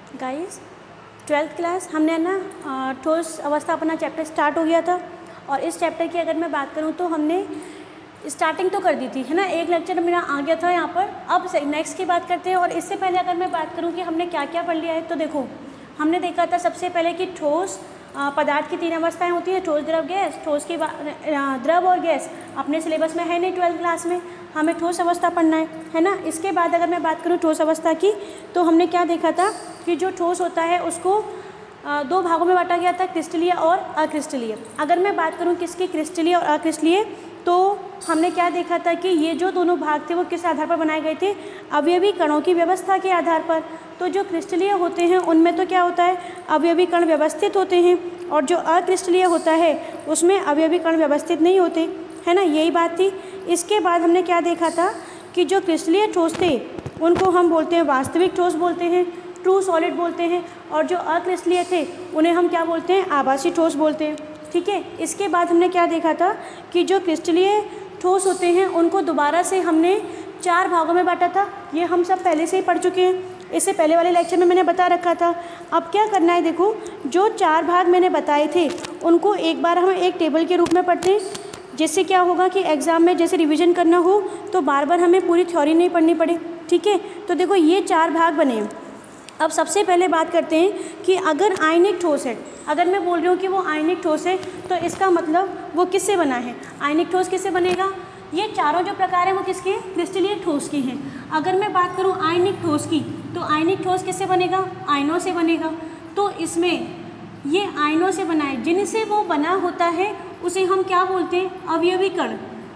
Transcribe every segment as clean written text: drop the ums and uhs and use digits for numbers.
Guys, 12th class हमने ना ठोस अवस्था अपना चैप्टर स्टार्ट हो गया था। और इस चैप्टर की अगर मैं बात करूं तो हमने स्टार्टिंग तो कर दी थी, है ना। एक लेक्चर मेरा आ गया था यहाँ पर। अब नेक्स्ट की बात करते हैं। और इससे पहले अगर मैं बात करूँ कि हमने क्या क्या पढ़ लिया है, तो देखो हमने देखा था सबसे पहले कि ठोस पदार्थ की 3 अवस्थाएं होती है, ठोस, द्रव, गैस। ठोस की द्रव और गैस अपने सिलेबस में है नहीं 12th क्लास में, हमें ठोस अवस्था पढ़ना है ना। इसके बाद अगर मैं बात करूँ ठोस अवस्था की, तो हमने क्या देखा था कि जो ठोस होता है उसको 2 भागों में बांटा गया था, क्रिस्टलीय और अक्रिस्टलीय। अगर मैं बात करूँ किसकी, क्रिस्टलीय और अक्रिस्टलीय, तो हमने क्या देखा था कि ये जो दोनों भाग थे वो किस आधार पर बनाए गए थे, अवयवी कणों की व्यवस्था के आधार पर। तो जो क्रिस्टलीय होते हैं उनमें तो क्या होता है, अवयवी कण व्यवस्थित होते हैं, और जो अक्रिस्टलीय होता है उसमें अवयवी कण व्यवस्थित नहीं होते, है ना। यही बात थी। इसके बाद हमने क्या देखा था कि जो क्रिस्टलीय ठोस थे उनको हम बोलते हैं वास्तविक ठोस बोलते हैं, ट्रू सॉलिड बोलते हैं, और जो अक्रिस्टलीय थे उन्हें हम क्या बोलते हैं, आभासी ठोस बोलते हैं, ठीक है। इसके बाद हमने क्या देखा था कि जो क्रिस्टलीय ठोस होते हैं उनको दोबारा से हमने 4 भागों में बांटा था। ये हम सब पहले से ही पढ़ चुके हैं, इससे पहले वाले लेक्चर में मैंने बता रखा था। अब क्या करना है, देखो जो 4 भाग मैंने बताए थे उनको एक बार हम एक टेबल के रूप में पढ़ते हैं, जिससे क्या होगा कि एग्ज़ाम में जैसे रिवीजन करना हो तो बार बार हमें पूरी थ्योरी नहीं पढ़नी पड़े, ठीक है। तो देखो ये 4 भाग बने हैं। अब सबसे पहले बात करते हैं कि अगर आयनिक ठोस है, अगर मैं बोल रही हूँ कि वो आयनिक ठोस है, तो इसका मतलब वो किससे बना है, आयनिक ठोस किससे बनेगा। ये चारों जो प्रकार हैं वो किसके हैं, क्रिस्टलीय ठोस के हैं। अगर मैं बात करूँ आयनिक ठोस की, तो आयनिक ठोस किससे बनेगा, आयनों से बनेगा। तो इसमें ये आयनों से बना है, जिनसे वो बना होता है उसे हम क्या बोलते हैं, अवयवी कण।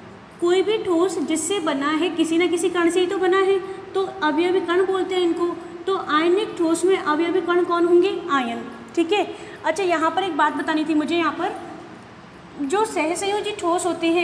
कोई भी ठोस जिससे बना है, किसी न किसी कण से ही तो बना है, तो अवयवी कण बोलते हैं इनको। तो आयनिक ठोस में अवयवी कण कौन होंगे, आयन, ठीक है। अच्छा, यहाँ पर एक बात बतानी थी मुझे। यहाँ पर जो सहसंयोजी ठोस होते हैं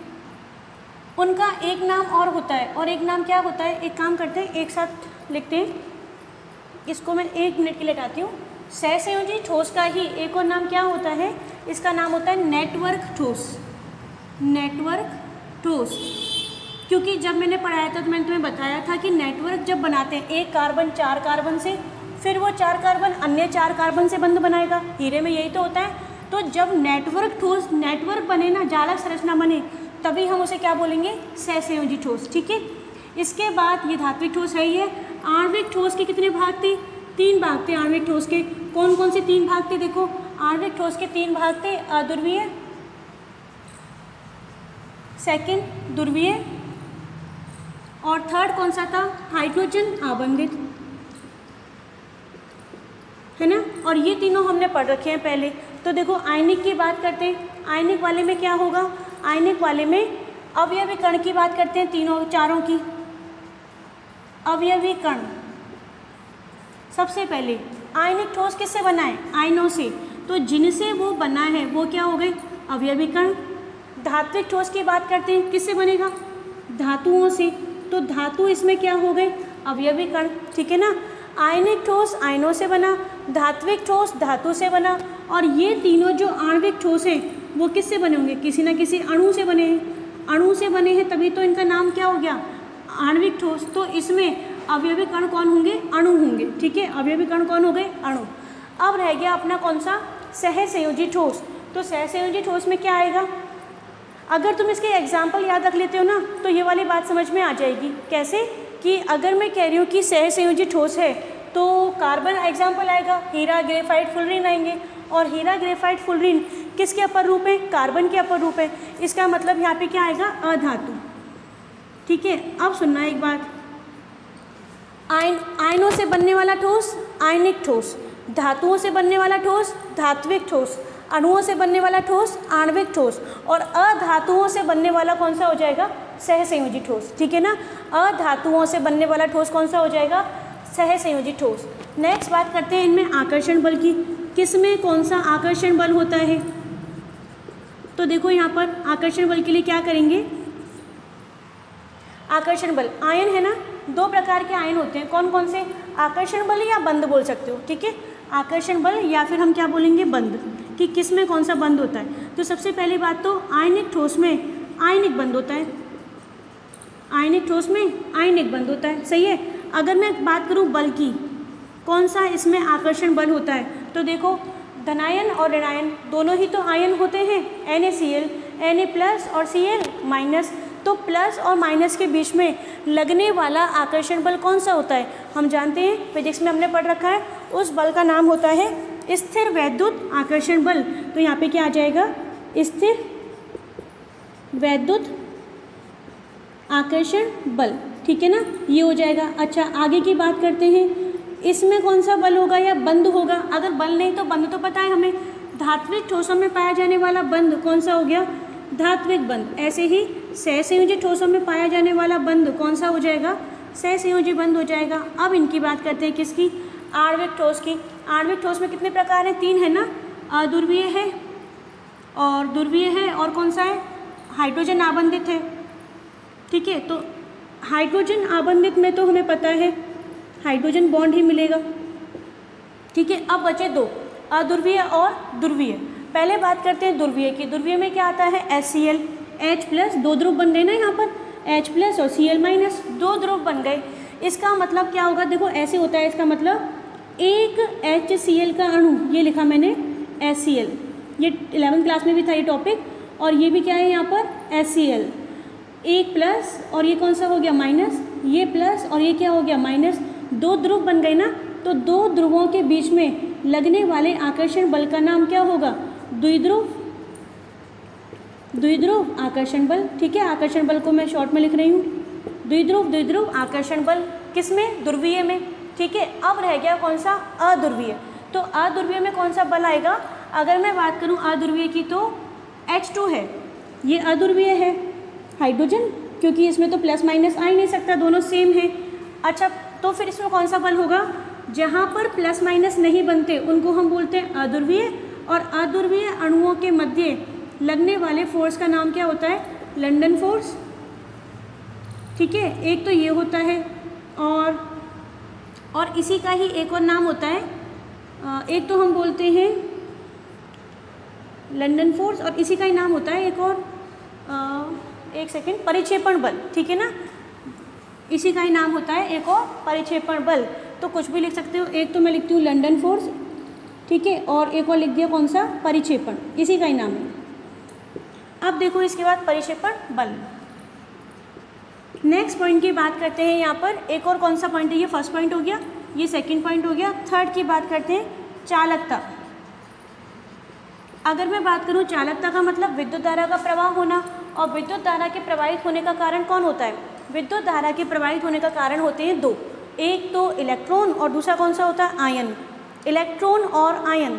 उनका एक नाम और होता है, और एक नाम क्या होता है, एक काम करते हैं एक साथ लिखते हैं, इसको मैं 1 मिनट के लिए हटाती हूँ। सहसंयोजी ठोस का ही एक और नाम क्या होता है, इसका नाम होता है नेटवर्क ठोस, नेटवर्क ठोस। क्योंकि जब मैंने पढ़ाया था तो मैंने तुम्हें बताया था कि नेटवर्क जब बनाते हैं, एक कार्बन 4 कार्बन से, फिर वो 4 कार्बन अन्य 4 कार्बन से बंध बनाएगा, हीरे में यही तो होता है। तो जब नेटवर्क ठोस, नेटवर्क बने ना, जालक संरचना बने, तभी हम उसे क्या बोलेंगे, सहसंयोजी ठोस, ठीक है। इसके बाद ये धात्विक ठोस है ही है। आणविक ठोस के कितने भाग थे, 3 भाग थे आणविक ठोस के। कौन कौन से 3 भाग थे, देखो आणविक ठोस के 3 भाग थे, अध्रुवीय, सेकंड ध्रुवीय, और थर्ड कौन सा था, हाइड्रोजन आबंधित, है ना। और ये तीनों हमने पढ़ रखे हैं पहले। तो देखो आयनिक की बात करते हैं, आयनिक वाले में क्या होगा, आयनिक वाले में अवयवी कण की बात करते हैं, तीनों चारों की। अवयवी कण, सबसे पहले आयनिक ठोस किससे बना है, आयनों से, तो जिनसे वो बना है वो क्या हो गए, अवयवी कण। धात्विक ठोस की बात करते हैं, किससे बनेगा, धातुओं से, तो धातु इसमें क्या हो गए, अवयवी कण, ठीक है ना। आयनिक ठोस आयनों से बना, धात्विक ठोस धातु से बना, और ये तीनों जो आणविक ठोस हैं वो किससे बने होंगे, किसी न किसी अणु से बने हैं। अणु से बने हैं तभी तो इनका नाम क्या हो गया, आणविक ठोस। तो इसमें अवयवी कण कौन होंगे, अणु होंगे, ठीक है। अवयवी कण कौन हो गए, अणु। अब रह गया अपना कौन सा, सहसंयोजी ठोस। तो सहसंयोजी ठोस में क्या आएगा, अगर तुम इसके एग्जाम्पल याद रख लेते हो ना, तो ये वाली बात समझ में आ जाएगी। कैसे कि अगर मैं कह रही हूँ कि सहसंयोजी ठोस है, तो कार्बन एग्जाम्पल आएगा, हीरा, ग्रेफाइट, फुलरीन आएंगे। और हीरा, ग्रेफाइट, फुलरीन किसके अपर रूप है, कार्बन के अपर रूप है। इसका मतलब यहाँ पे क्या आएगा, अधातु, ठीक है। अब सुनना एक बात, आयनों से बनने वाला ठोस आयनिक ठोस, धातुओं से बनने वाला ठोस धात्विक ठोस, अणुओं से बनने वाला ठोस आणविक ठोस, और अधातुओं से बनने वाला कौन सा हो जाएगा, सहसंयोजी ठोस, ठीक है ना। अधातुओं से बनने वाला ठोस कौन सा हो जाएगा, सहसंयोजी ठोस। नेक्स्ट बात करते हैं इनमें आकर्षण बल की, किसमें कौन सा आकर्षण बल होता है। तो देखो यहाँ पर आकर्षण बल के लिए क्या करेंगे, आकर्षण बल, आयन है ना, 2 प्रकार के आयन होते हैं, कौन कौन से, आकर्षण बल या बंध बोल सकते हो, ठीक है। आकर्षण बल या फिर हम क्या बोलेंगे, बंध, कि किस में कौन सा बंध होता है। तो सबसे पहली बात तो आयनिक ठोस में आयनिक बंध होता है, आयनिक ठोस में आयनिक बंध होता है, सही है। अगर मैं बात करूं बल की, कौन सा इसमें आकर्षण बल होता है? तो देखो धनायन और ऋणायन दोनों ही तो आयन होते हैं, NaCl, Na+ और Cl-। तो प्लस और माइनस के बीच में लगने वाला आकर्षण बल कौन सा होता है? हम जानते हैं, फिजिक्स में हमने पढ़ रखा है, उस बल का नाम होता है स्थिर वैद्युत आकर्षण बल। तो यहाँ पे क्या आ जाएगा? स्थिर वैद्युत आकर्षण बल, ठीक है ना, ये हो जाएगा। अच्छा आगे की बात करते हैं, इसमें कौन सा बल होगा या बंध होगा? अगर बल नहीं तो बंध तो पता है हमें, धात्विक ठोसों में पाया जाने वाला बंध कौन सा हो गया? धात्विक बंध। ऐसे ही सहसंयोजी ठोसों में पाया जाने वाला बंध कौन सा हो जाएगा? सहसंयोजी बंध हो जाएगा। अब इनकी बात करते हैं, किसकी? आणविक ठोस की। आणविक ठोस में कितने प्रकार हैं? 3 है ना, अध्रुवीय है और ध्रुवीय है और कौन सा है? हाइड्रोजन आबंधित है, ठीक है। तो हाइड्रोजन आबंधित में तो हमें पता है हाइड्रोजन बॉन्ड ही मिलेगा, ठीक है। अब बचे 2, अध्रुवीय और ध्रुवीय। पहले बात करते हैं ध्रुवीय की। ध्रुवीय में क्या आता है? HCl, H+, 2 ध्रुव बन गए ना यहाँ पर, H+ और Cl-, 2 ध्रुव बन गए। इसका मतलब क्या होगा? देखो ऐसे होता है, इसका मतलब एक HCl का अणु, ये लिखा मैंने HCl, ये 11th क्लास में भी था ये टॉपिक, और ये भी क्या है यहाँ पर? HCl, एक प्लस और ये कौन सा हो गया? माइनस, ये प्लस और ये क्या हो गया? माइनस। 2 ध्रुव बन गए ना, तो 2 ध्रुवों के बीच में लगने वाले आकर्षण बल का नाम क्या होगा? द्विध्रुव आकर्षण बल, ठीक है। आकर्षण बल को मैं शॉर्ट में लिख रही हूँ, द्विध्रुव आकर्षण बल। किसमें? ध्रुवीय में, ठीक है। अब रह गया कौन सा? अध्रुवीय। तो अध्रुवीय में कौन सा बल आएगा? अगर मैं बात करूँ अध्रुवीय की तो H2 है, ये अध्रुवीय है, हाइड्रोजन, क्योंकि इसमें तो प्लस माइनस आ ही नहीं सकता, दोनों सेम है। अच्छा तो फिर इसमें कौन सा बल होगा? जहाँ पर प्लस माइनस नहीं बनते उनको हम बोलते हैं अध्रुवीय, और अध्रुवीय अणुओं के मध्य लगने वाले फोर्स का नाम क्या होता है? लंडन फोर्स, ठीक है। एक तो ये होता है, और इसी का ही एक और नाम होता है, एक तो हम बोलते हैं लंडन फोर्स, और इसी का ही नाम होता है एक और, एक सेकेंड, परिक्षेपण बल, ठीक है ना, इसी का ही नाम होता है एक और परिक्षेपण बल। तो कुछ भी लिख सकते हो, एक तो मैं लिखती हूँ लंडन फोर्स, ठीक है, और एक और लिख दिया कौन सा? परिक्षेपण, इसी का ही नाम है। अब देखो इसके बाद परिक्षेपण बल। नेक्स्ट पॉइंट की बात करते हैं यहाँ पर, एक और कौन सा पॉइंट है? ये फर्स्ट पॉइंट हो गया, ये सेकंड पॉइंट हो गया। थर्ड की बात करते हैं चालकता। अगर मैं बात करूँ चालकता का मतलब विद्युत धारा का प्रवाह होना, और विद्युत धारा के प्रवाहित होने का कारण कौन होता है? विद्युत धारा के प्रवाहित होने का कारण होते हैं 2, एक तो इलेक्ट्रॉन और दूसरा कौन सा होता है? आयन। इलेक्ट्रॉन और आयन,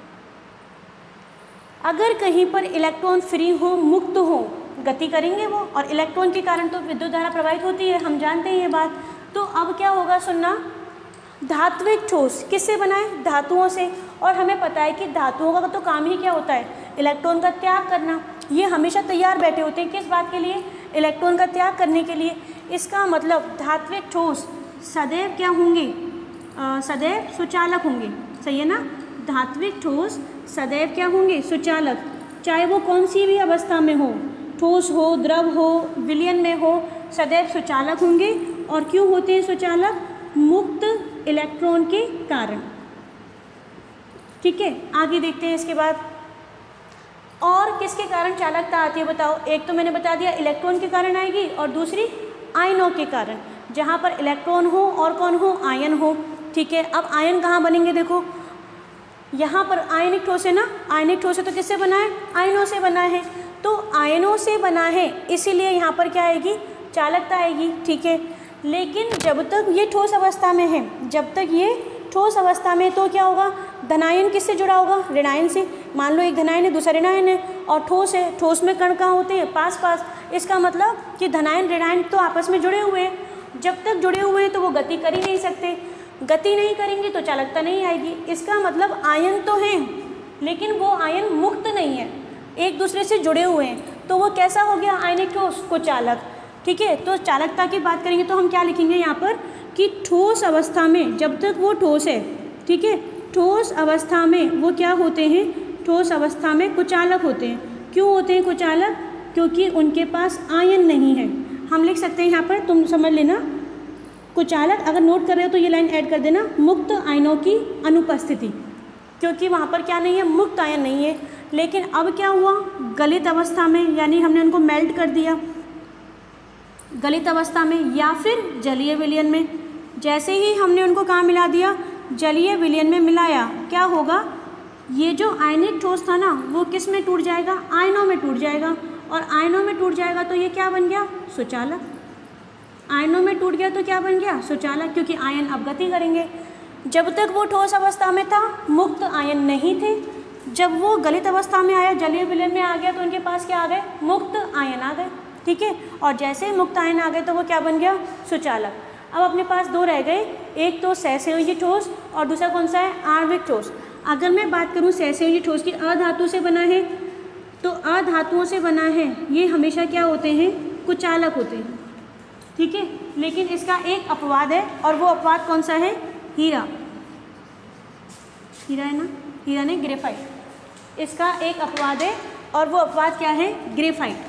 अगर कहीं पर इलेक्ट्रॉन फ्री हो, मुक्त हो, गति करेंगे वो, और इलेक्ट्रॉन के कारण तो विद्युत धारा प्रवाहित होती है, हम जानते हैं ये बात। तो अब क्या होगा सुनना, धात्विक ठोस किससे बना है? धातुओं से, और हमें पता है कि धातुओं का तो काम ही क्या होता है? इलेक्ट्रॉन का त्याग करना। ये हमेशा तैयार बैठे होते हैं, किस बात के लिए? इलेक्ट्रॉन का त्याग करने के लिए। इसका मतलब धात्विक ठोस सदैव क्या होंगे? सदैव सुचालक होंगे, सही है ना। धात्विक ठोस सदैव क्या होंगे? सुचालक, चाहे वो कौन सी भी अवस्था में हो, ठोस हो, द्रव हो, विलयन में हो, सदैव सुचालक होंगे। और क्यों होते हैं सुचालक? मुक्त इलेक्ट्रॉन के कारण, ठीक है। आगे देखते हैं इसके बाद, और किसके कारण चालकता आती है बताओ? एक तो मैंने बता दिया इलेक्ट्रॉन के कारण आएगी, और दूसरी आयनों के कारण, जहाँ पर इलेक्ट्रॉन हो और कौन हो? आयन हो, ठीक है। अब आयन कहाँ बनेंगे? देखो यहाँ पर आयनिक ठोस है ना, आयनिक ठोस है तो किससे बना है? आयनों से बना है। तो आयनों से बना है, इसीलिए यहाँ पर क्या आएगी? चालकता आएगी, ठीक है। लेकिन जब तक ये ठोस अवस्था में है, जब तक ये ठोस अवस्था में, तो क्या होगा? धनायन किससे जुड़ा होगा? ऋणायन से। मान लो एक धनायन है, दूसरा ऋणायन है, और ठोस है, ठोस में कण कहाँ होते हैं? पास पास। इसका मतलब कि धनायन ऋणायन तो आपस में जुड़े हुए हैं। जब तक जुड़े हुए हैं तो वो गति कर ही नहीं सकते, गति नहीं करेंगे तो चालकता नहीं आएगी। इसका मतलब आयन तो हैं, लेकिन वो आयन मुक्त नहीं है, एक दूसरे से जुड़े हुए हैं। तो वो कैसा हो गया? आयनिक ठोस को चालक, ठीक है। तो चालकता की बात करेंगे तो हम क्या लिखेंगे यहाँ पर कि ठोस अवस्था में, जब तक वो ठोस है, ठीक है, ठोस अवस्था में वो क्या होते हैं? ठोस अवस्था में कुचालक होते हैं। क्यों होते हैं कुचालक? क्योंकि उनके पास आयन नहीं है। हम लिख सकते हैं यहाँ पर, तुम समझ लेना, कुचालक, अगर नोट कर रहे हो तो ये लाइन ऐड कर देना, मुक्त आयनों की अनुपस्थिति, क्योंकि वहाँ पर क्या नहीं है, मुक्त आयन नहीं है। लेकिन अब क्या हुआ, गलित अवस्था में, यानी हमने उनको मेल्ट कर दिया गलित अवस्था में या फिर जलीय विलयन में। जैसे ही हमने उनको कहाँ मिला दिया, जलीय विलयन में मिलाया, क्या होगा, ये जो आयनिक ठोस था ना वो किस में टूट जाएगा, आयनों में टूट जाएगा। और आयनों में टूट जाएगा तो ये क्या बन गया, सुचालक। आयनों में टूट गया तो क्या बन गया, सुचालक, क्योंकि आयन अपगति करेंगे। जब तक वो ठोस अवस्था में था मुक्त आयन नहीं थे, जब वो गलित अवस्था में आया, जलीय विलयन में आ गया, तो उनके पास क्या आ गए, मुक्त आयन आ गए। ठीक है, और जैसे ही मुक्त आयन आ गए तो वो क्या बन गया, सुचालक। अब अपने पास दो रह गए, एक तो सहसंयोजी ठोस और दूसरा कौन सा है, आणविक ठोस। अगर मैं बात करूँ सहसंयोजी ठोस की, अधातु से बना है, तो अधातुओं से बना है, ये हमेशा क्या होते हैं, कुचालक होते हैं। ठीक है, लेकिन इसका एक अपवाद है, और वो अपवाद कौन सा है, हीरा। हीरा है ना, हीरा ने ग्रेफाइट, इसका एक अपवाद है, और वो अपवाद क्या है, ग्रेफाइट।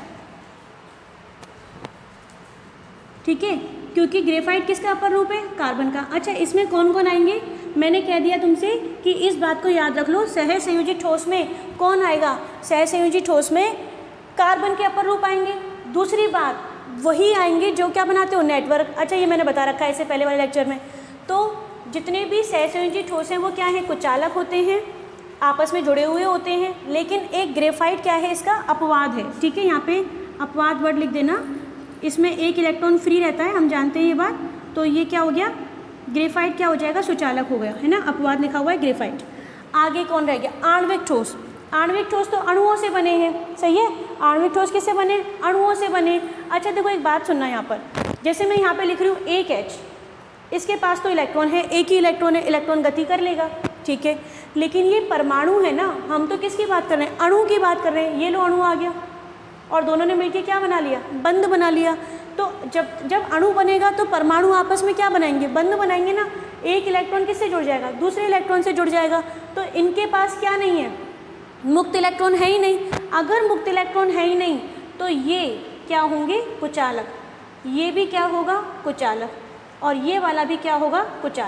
ठीक है, क्योंकि ग्रेफाइट किसका अपर रूप है, कार्बन का। अच्छा, इसमें कौन कौन आएंगे, मैंने कह दिया तुमसे कि इस बात को याद रख लो, सहसंयोजी ठोस में कौन आएगा, सहसंयोजी ठोस में कार्बन के अपर रूप आएंगे। दूसरी बात, वही आएंगे जो क्या बनाते हो, नेटवर्क। अच्छा, ये मैंने बता रखा है इससे पहले वाले लेक्चर में। तो जितने भी सहसंयोजी ठोस हैं वो क्या है, कुचालक होते हैं, आपस में जुड़े हुए होते हैं। लेकिन एक ग्रेफाइट क्या है, इसका अपवाद है। ठीक है, यहाँ पे अपवाद वर्ड लिख देना, इसमें एक इलेक्ट्रॉन फ्री रहता है, हम जानते हैं ये बात। तो ये क्या हो गया, ग्रेफाइट क्या हो जाएगा, सुचालक हो गया, है ना, अपवाद लिखा हुआ है ग्रेफाइट। आगे कौन रह गया, आणविक ठोस। आणविक ठोस तो अणुओं से बने हैं, सही है। आणविक ठोस किससे बने, अणुओं से बने। अच्छा देखो, एक बात सुनना यहाँ पर, जैसे मैं यहाँ पे लिख रही हूँ एक H, इसके पास तो इलेक्ट्रॉन है, एक ही इलेक्ट्रॉन है, इलेक्ट्रॉन गति कर लेगा। ठीक है, लेकिन ये परमाणु है ना, हम तो किसकी बात कर रहे हैं, अणु की बात कर रहे हैं। ये लो अणु आ गया, और दोनों ने मिलकर क्या बना लिया, बंध बना लिया। तो जब अणु बनेगा तो परमाणु आपस में क्या बनाएंगे, बंध बनाएंगे ना। एक इलेक्ट्रॉन किससे जुड़ जाएगा, दूसरे इलेक्ट्रॉन से जुड़ जाएगा। तो इनके पास क्या नहीं है, मुक्त इलेक्ट्रॉन है ही नहीं। अगर मुक्त इलेक्ट्रॉन है ही नहीं तो ये क्या होंगे, कुचालक। ये भी क्या होगा, कुचालक, और ये वाला भी क्या होगा,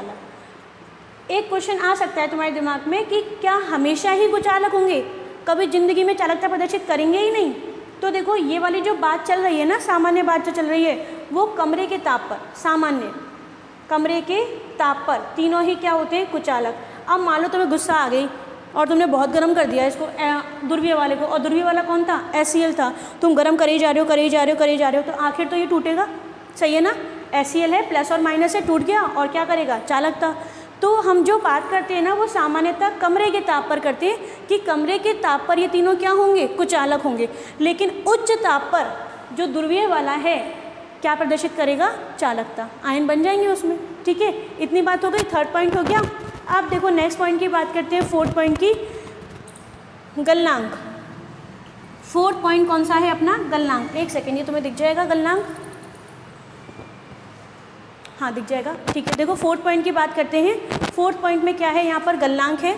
कुचालक। एक क्वेश्चन आ सकता है तुम्हारे दिमाग में कि क्या हमेशा ही कुचालक होंगे, कभी जिंदगी में चालकता प्रदर्शित करेंगे ही नहीं। तो देखो, ये वाली जो बात चल रही है ना, सामान्य बात जो चल रही है, वो कमरे के ताप पर, सामान्य कमरे के ताप पर तीनों ही क्या होते हैं, कुचालक। अब मान लो तुम्हें गुस्सा आ गई और तुमने बहुत गर्म कर दिया इसको, ध्रुवीय वाले को, और ध्रुवीय वाला कौन था, HCl था। तुम गर्म करे जा रहे हो, करे जा रहे हो, करे जा रहे हो, तो आखिर तो ये टूटेगा, सही है ना। HCl है, प्लस और माइनस से टूट गया, और क्या करेगा, चालकता। तो हम जो बात करते हैं ना, वो सामान्यतः कमरे के ताप पर करते हैं कि कमरे के ताप पर ये तीनों क्या होंगे, कुचालक होंगे। लेकिन उच्च ताप पर जो ध्रुवीय वाला है क्या प्रदर्शित करेगा, चालकता, आयन बन जाएंगे उसमें। ठीक है, इतनी बात हो गई, थर्ड पॉइंट हो गया। अब देखो नेक्स्ट पॉइंट की बात करते हैं, फोर्थ पॉइंट की, गलनांक। फोर्थ पॉइंट कौन सा है अपना, गलनांक। एक सेकेंड, ये तुम्हें दिख जाएगा गलनांक, हाँ दिख जाएगा। ठीक है, देखो फोर्थ पॉइंट की बात करते हैं। फोर्थ पॉइंट में क्या है, यहाँ पर गलनांक है।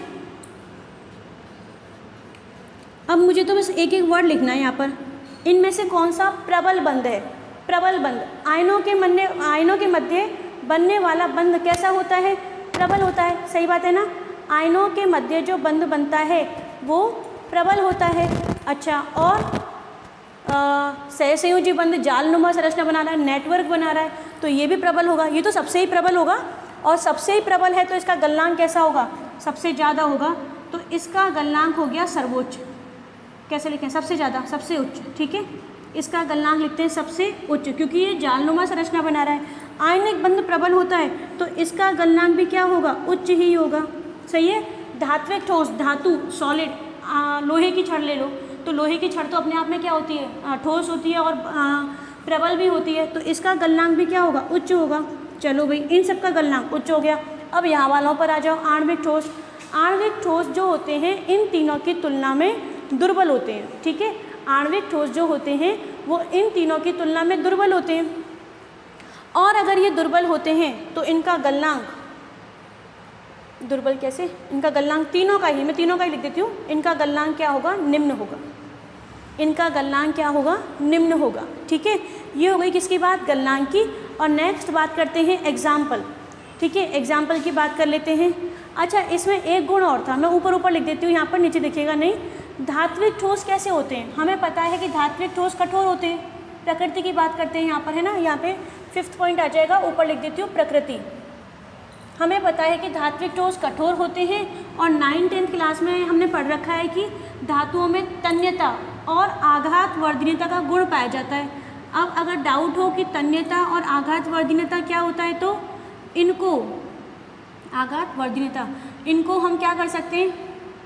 अब मुझे तो बस एक एक वर्ड लिखना है यहाँ पर, इनमें से कौन सा प्रबल बंध है। प्रबल बंध, आयनों के मध्य बनने वाला बंध कैसा होता है, प्रबल होता है, सही बात है ना। आयनों के मध्य जो बंध बनता है वो प्रबल होता है। अच्छा, और सहसंयोजी बंध जालनुमा संरचना बना रहा है, नेटवर्क बना रहा है, तो ये भी प्रबल होगा। ये तो सबसे ही प्रबल होगा, और सबसे ही प्रबल है तो इसका गलनांक कैसा होगा, सबसे ज़्यादा होगा। तो इसका गलनांक हो गया सर्वोच्च। कैसे लिखें, सबसे ज़्यादा, सबसे उच्च। ठीक है, इसका गलनांक लिखते हैं सबसे उच्च, क्योंकि ये जालनुमा संरचना बना रहा है। आयनिक बंध प्रबल होता है तो इसका गलनांक भी क्या होगा, उच्च ही होगा, सही है। धात्विक ठोस, धातु सॉलिड, लोहे की छड़ ले लो, तो लोहे की छड़ तो अपने आप में क्या होती है, ठोस होती है और प्रबल भी होती है, तो इसका गलनांक भी क्या होगा, उच्च होगा। चलो भाई, इन सब का गलनांक उच्च हो गया। अब यहाँ वालों पर आ जाओ, आणविक ठोस। आणविक ठोस जो होते हैं इन तीनों की तुलना में दुर्बल होते हैं। ठीक है, आणविक ठोस जो होते हैं वो इन तीनों की तुलना में दुर्बल होते हैं, और अगर ये दुर्बल होते हैं तो इनका गलनांक, दुर्बल कैसे, इनका गलनांक तीनों का ही, मैं तीनों का ही लिख देती हूँ, इनका गलनांक क्या होगा, निम्न होगा। इनका गलनांक क्या होगा, निम्न होगा। ठीक है, ये हो गई किसकी बात, गलनांक की। और नेक्स्ट बात करते हैं एग्जाम्पल। ठीक है, एग्जाम्पल की बात कर लेते हैं। अच्छा, इसमें एक गुण और था, मैं ऊपर ऊपर लिख देती हूँ, यहाँ पर नीचे देखिएगा नहीं। धात्विक ठोस कैसे होते हैं? हमें पता है कि धात्विक ठोस कठोर होते हैं। प्रकृति की बात करते हैं यहाँ पर, है ना, यहाँ पे 5th पॉइंट आ जाएगा, ऊपर लिख देती हूँ प्रकृति। हमें पता है कि धात्विक ठोस कठोर होते हैं और 9th-10th क्लास में हमने पढ़ रखा है कि धातुओं में तन्यता और आघात वर्धनीयता का गुण पाया जाता है। अब अगर डाउट हो कि तन्यता और आघात वर्धनीयता क्या होता है, तो इनको आघात वर्धनीयता इनको हम क्या कर सकते हैं,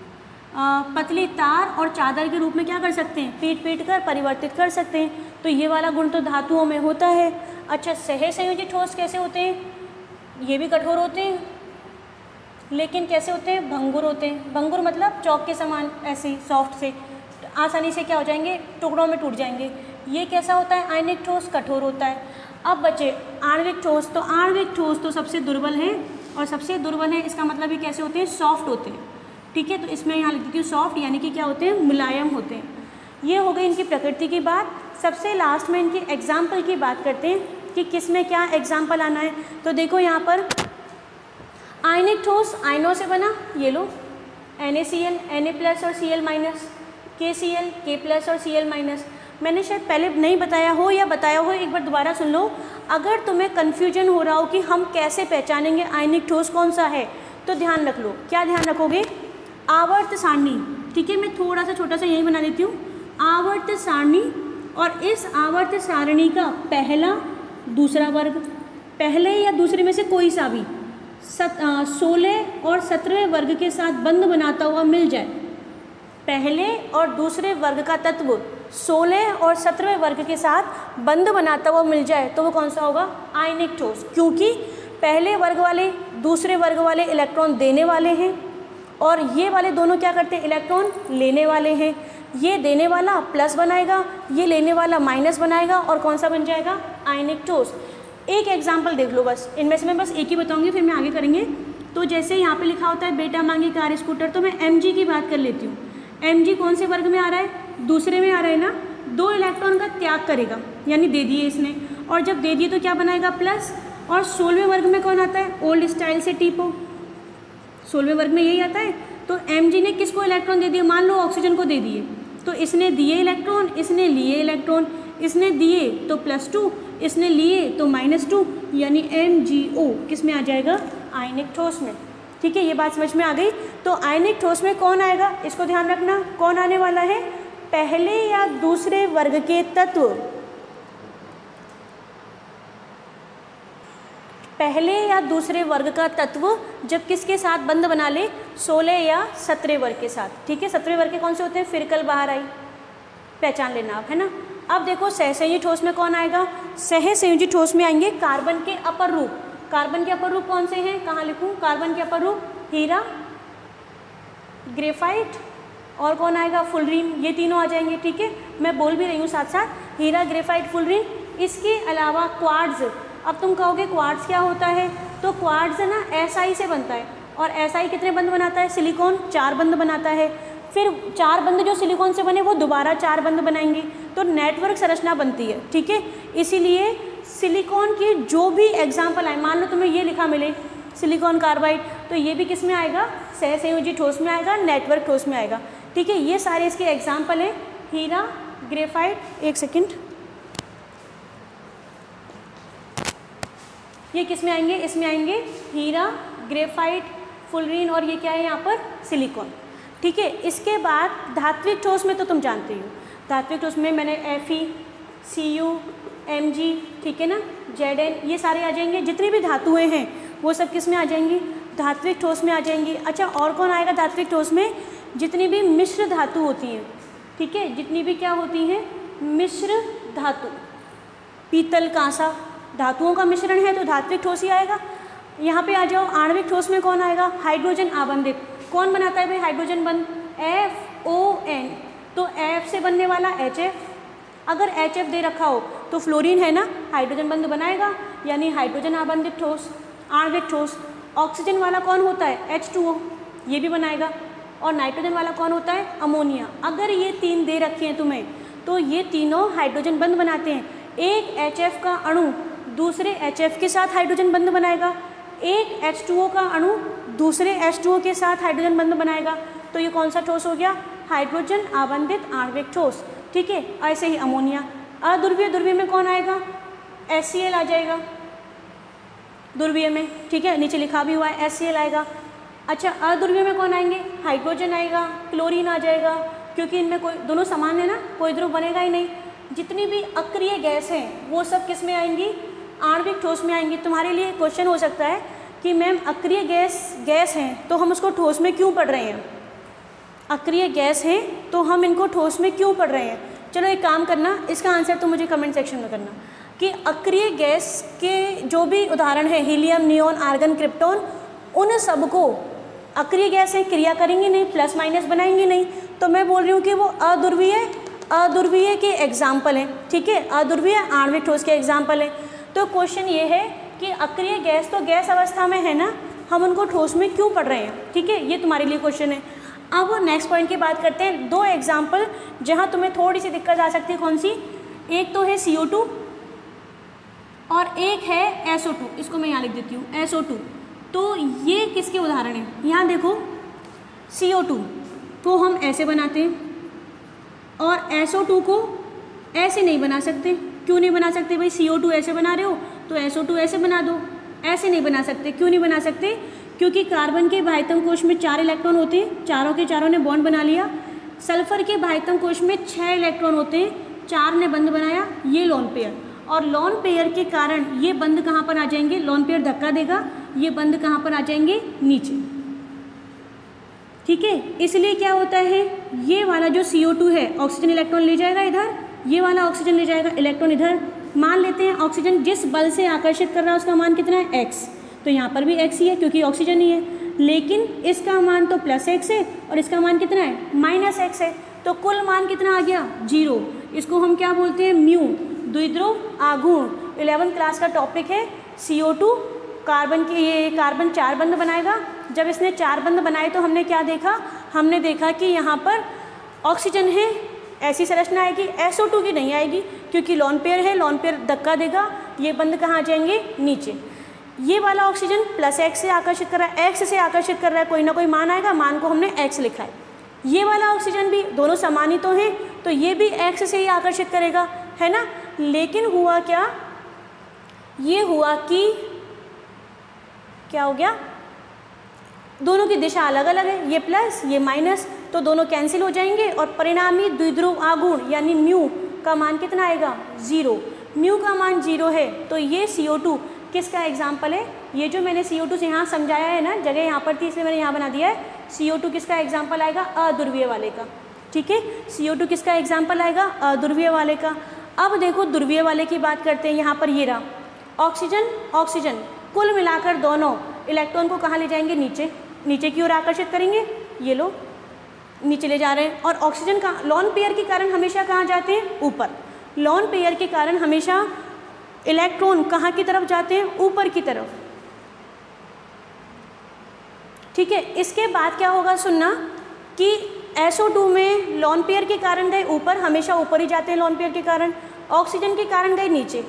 पतली तार और चादर के रूप में क्या कर सकते हैं, पीट कर परिवर्तित कर सकते हैं। तो ये वाला गुण तो धातुओं में होता है। अच्छा, सहसंयोजी ठोस कैसे होते हैं? ये भी कठोर होते हैं, लेकिन कैसे होते हैं, भंगुर होते हैं। भंगुर मतलब चौक के समान, ऐसे सॉफ्ट से आसानी से क्या हो जाएंगे, टुकड़ों में टूट जाएंगे। ये कैसा होता है, आयनिक ठोस, कठोर होता है। अब बचे आणविक ठोस। तो आणविक ठोस तो सबसे दुर्बल है, और सबसे दुर्बल है इसका मतलब ये कैसे होते हैं, सॉफ्ट होते हैं। ठीक है, तो इसमें यहाँ लिख देती हूँ सॉफ्ट, यानी कि क्या होते हैं, मुलायम होते हैं। ये हो गई इनकी प्रकृति की बात। सबसे लास्ट में इनकी एग्जाम्पल की बात करते हैं कि किस में क्या एग्जाम्पल आना है। तो देखो यहाँ पर आयनिक ठोस आयनों से बना, ये लो NaCl, Na+ और Cl-, KCl, K+ और Cl-। मैंने शायद पहले नहीं बताया हो या बताया हो, एक बार दोबारा सुन लो। अगर तुम्हें कन्फ्यूजन हो रहा हो कि हम कैसे पहचानेंगे आयनिक ठोस कौन सा है, तो ध्यान रख लो। क्या ध्यान रखोगे, आवर्त सारणी। ठीक है, मैं थोड़ा सा छोटा सा यही बना देती हूँ, आवर्त सारणी। और इस आवर्त सारणी का पहला दूसरा वर्ग, पहले या दूसरे में से कोई सा भी 16 और 17वें वर्ग के साथ बंध बनाता हुआ मिल जाए, पहले और दूसरे वर्ग का तत्व 16 और 17वें वर्ग के साथ बंध बनाता हुआ मिल जाए, तो वो कौन सा होगा, आयनिक ठोस। क्योंकि पहले वर्ग वाले दूसरे वर्ग वाले इलेक्ट्रॉन देने वाले हैं, और ये वाले दोनों क्या करते हैं, इलेक्ट्रॉन लेने वाले हैं। ये देने वाला प्लस बनाएगा, ये लेने वाला माइनस बनाएगा, और कौन सा बन जाएगा, आयनिक ठोस। एक एग्जाम्पल देख लो बस, इनमें से मैं बस एक ही बताऊंगी, फिर मैं आगे करेंगे। तो जैसे यहाँ पे लिखा होता है बेटा मांगी कार स्कूटर, तो मैं Mg की बात कर लेती हूँ। Mg कौन से वर्ग में आ रहा है, दूसरे में आ रहा है ना। 2 इलेक्ट्रॉन का त्याग करेगा, यानी दे दिए इसने, और जब दे दिए तो क्या बनाएगा, प्लस। और 16वें वर्ग में कौन आता है, ओल्ड स्टाइल से टीपो, 16वें वर्ग में यही आता है। तो Mg ने किसको इलेक्ट्रॉन दे दिए, मान लो ऑक्सीजन को दे दिए, तो इसने दिए इलेक्ट्रॉन, इसने लिए इलेक्ट्रॉन, इसने दिए तो +2, इसने लिए तो -2, यानी MgO किस में आ जाएगा, आयनिक ठोस में। ठीक है, ये बात समझ में आ गई। तो आयनिक ठोस में कौन आएगा, इसको ध्यान रखना, कौन आने वाला है, पहले या दूसरे वर्ग के तत्व, पहले या दूसरे वर्ग का तत्व जब किसके साथ बंध बना ले, 16 या 17 वर्ग के साथ। ठीक है, 17 वर्ग के कौन से होते हैं, फिरकल बाहर आई, पहचान लेना आप, है ना। अब देखो सहसंयोजी ठोस में कौन आएगा, सहसंयोजी ठोस में आएंगे कार्बन के अपर रूप। कार्बन के अपर रूप कौन से हैं, कहाँ लिखूँ, कार्बन के अपर रूप हीरा, ग्रेफाइट, और कौन आएगा, फुलरीन, ये तीनों आ जाएंगे। ठीक है, मैं बोल भी रही हूँ साथ साथ, हीरा, ग्रेफाइट, फुलरीन। इसके अलावा क्वार्ट्ज। अब तुम कहोगे क्वार्ट्ज क्या होता है, तो क्वार्ट्ज ना Si से बनता है, और Si कितने बंध बनाता है, सिलिकॉन 4 बंध बनाता है। फिर 4 बंध जो सिलिकॉन से बने वो दोबारा 4 बंध बनाएंगे, तो नेटवर्क संरचना बनती है। ठीक है, इसीलिए सिलिकॉन की जो भी एग्जाम्पल आए, मान लो तुम्हें ये लिखा मिले सिलिकॉन कार्बाइड, तो ये भी किस में आएगा, सहसंयोजी ठोस में आएगा, नेटवर्क ठोस में आएगा। ठीक है, ये सारे इसके एग्जाम्पल हैं, हीरा, ग्रेफाइट, एक सेकेंड, ये किस में आएंगे, इसमें आएंगे हीरा, ग्रेफाइट, फुलरीन, और ये क्या है यहाँ पर, सिलिकॉन। ठीक है, इसके बाद धात्विक ठोस में तो तुम जानते हो, धात्विक ठोस में मैंने Fe, Cu, Mg, ठीक है ना, Zn, ये सारे आ जाएंगे। जितनी भी धातुएं हैं वो सब किस में आ जाएंगी, धात्विक ठोस में आ जाएंगी। अच्छा, और कौन आएगा धात्विक ठोस में, जितनी भी मिश्र धातु होती हैं। ठीक है, जितनी भी क्या होती हैं, मिश्र धातु, पीतल, कांसा, धातुओं का मिश्रण है तो धात्विक ठोस ही आएगा। यहाँ पे आ जाओ, आणविक ठोस में कौन आएगा, हाइड्रोजन आबंधित। कौन बनाता है भाई हाइड्रोजन बंध, FON, तो F से बनने वाला HF, अगर HF दे रखा हो तो फ्लोरीन है ना, हाइड्रोजन बंध बनाएगा, यानी हाइड्रोजन आबंधित ठोस, आणविक ठोस। ऑक्सीजन वाला कौन होता है, H2O, ये भी बनाएगा। और नाइट्रोजन वाला कौन होता है, अमोनिया। अगर ये 3 दे रखे हैं तुम्हें, तो ये तीनों हाइड्रोजन बंध बनाते हैं। एक HF का अणु दूसरे HF के साथ हाइड्रोजन बंध बनाएगा, एक H2O का अणु दूसरे H2O के साथ हाइड्रोजन बंध बनाएगा, तो ये कौन सा ठोस हो गया, हाइड्रोजन आबंधित आणविक ठोस। ठीक है, ऐसे ही अमोनिया, अध्रुवीय ध्रुवीय में कौन आएगा, HCl आ जाएगा ध्रुवीय में। ठीक है, नीचे लिखा भी हुआ है HCl आएगा। अच्छा, अध्रुवीय में कौन आएंगे, हाइड्रोजन आएगा, क्लोरीन आ जाएगा, क्योंकि इनमें कोई, दोनों समान है ना, कोई ध्रुव बनेगा ही नहीं। जितनी भी अक्रिय गैस हैं वो सब किस में आएंगी, आणविक ठोस में आएंगी। तुम्हारे लिए क्वेश्चन हो सकता है कि मैम अक्रिय गैस हैं तो हम उसको ठोस में क्यों पढ़ रहे हैं, अक्रिय गैस हैं तो हम इनको ठोस में क्यों पढ़ रहे हैं। चलो एक काम करना, इसका आंसर तो मुझे कमेंट सेक्शन में करना कि अक्रिय गैस के जो भी उदाहरण है, हीलियम, नियोन, आर्गन, क्रिप्टॉन, उन सबको, अक्रिय गैस है, क्रिया करेंगी नहीं, प्लस माइनस बनाएंगी नहीं, तो मैं बोल रही हूँ कि वो अध्रुवीय के एग्जाम्पल हैं। ठीक है, अध्रुवीय आणविक ठोस के एग्जाम्पल हैं। तो क्वेश्चन ये है कि अक्रिय गैस तो गैस अवस्था में है ना, हम उनको ठोस में क्यों पढ़ रहे हैं। ठीक है, ये तुम्हारे लिए क्वेश्चन है। अब नेक्स्ट पॉइंट की बात करते हैं, दो एग्जाम्पल जहाँ तुम्हें थोड़ी सी दिक्कत आ सकती है। कौन सी, एक तो है CO2 और एक है SO2। इसको मैं यहाँ लिख देती हूँ, SO2। तो ये किसके उदाहरण हैं, यहाँ देखो, CO2 को हम ऐसे बनाते हैं और SO2 को ऐसे नहीं बना सकते। क्यों नहीं बना सकते भाई, CO2 ऐसे बना रहे हो तो SO2 ऐसे बना दो, ऐसे नहीं बना सकते। क्यों नहीं बना सकते, क्योंकि कार्बन के बाह्यतम कोश में 4 इलेक्ट्रॉन होते हैं, चारों के चारों ने बॉन्ड बना लिया। सल्फर के बाह्यतम कोश में 6 इलेक्ट्रॉन होते हैं, 4 ने बंध बनाया, ये लोन पेयर, और लोन पेयर के कारण ये बंध कहाँ पर आ जाएंगे, लोन पेयर धक्का देगा, ये बंध कहाँ पर आ जाएंगे, नीचे। ठीक है, इसलिए क्या होता है, ये वाला जो CO2 है ऑक्सीजन इलेक्ट्रॉन ले जाएगा इधर, ये वाला ऑक्सीजन ले जाएगा इलेक्ट्रॉन इधर। मान लेते हैं ऑक्सीजन जिस बल से आकर्षित कर रहा है उसका मान कितना है, x, तो यहाँ पर भी x ही है क्योंकि ऑक्सीजन ही है, लेकिन इसका मान तो +x है और इसका मान कितना है, -x है, तो कुल मान कितना आ गया, 0। इसको हम क्या बोलते हैं, म्यू, द्विध्रुव आघूर्ण। 11th क्लास का टॉपिक है CO2, कार्बन के, ये कार्बन 4 बंध बनाएगा। जब इसने 4 बंध बनाए तो हमने क्या देखा, हमने देखा कि यहाँ पर ऑक्सीजन है, ऐसी संरचना आएगी, SO2 की नहीं आएगी क्योंकि लोन पेयर है, लोन पेयर धक्का देगा, ये बंध कहाँ आ जाएंगे, नीचे। ये वाला ऑक्सीजन +x से आकर्षित कर रहा है, x से आकर्षित कर रहा है, कोई ना कोई मान आएगा, मान को हमने x लिखा है। ये वाला ऑक्सीजन भी, दोनों समान ही तो हैं, तो ये भी x से ही आकर्षित करेगा, है ना। लेकिन हुआ क्या, ये हुआ कि क्या हो गया, दोनों की दिशा अलग अलग है, ये प्लस ये माइनस, तो दोनों कैंसिल हो जाएंगे और परिणामी द्विध्रुव आघूर्ण यानी म्यू का मान कितना आएगा, 0। म्यू का मान 0 है, तो ये CO2 किसका एग्जाम्पल है, ये जो मैंने CO2 से यहाँ समझाया है ना, जगह यहाँ पर थी इसलिए मैंने यहाँ बना दिया है। CO2 किसका एग्जाम्पल आएगा, अध्रुवीय वाले का। ठीक है, CO2 किसका एग्जाम्पल आएगा, अध्रुवीय वाले का। अब देखो ध्रुवीय वाले की बात करते हैं, यहाँ पर ये रहा ऑक्सीजन, ऑक्सीजन, कुल मिलाकर दोनों इलेक्ट्रॉन को कहाँ ले जाएंगे, नीचे, नीचे की ओर आकर्षित करेंगे, ये लो नीचे ले जा रहे हैं। और ऑक्सीजन का लोन पेयर के कारण हमेशा कहाँ जाते हैं, ऊपर। लोन पेयर के कारण हमेशा इलेक्ट्रॉन कहाँ की तरफ जाते हैं, ऊपर की तरफ। ठीक है, इसके बाद क्या होगा, सुनना कि SO2 में लोन पेयर के कारण गए ऊपर, हमेशा ऊपर ही जाते हैं लोन पेयर के कारण। ऑक्सीजन के कारण गए नीचे।